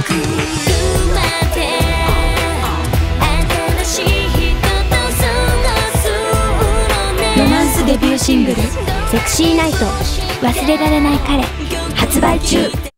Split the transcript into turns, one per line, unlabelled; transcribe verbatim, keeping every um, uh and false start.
ロマンスデビューシングル「セクシーナイト忘れられない彼」発売中。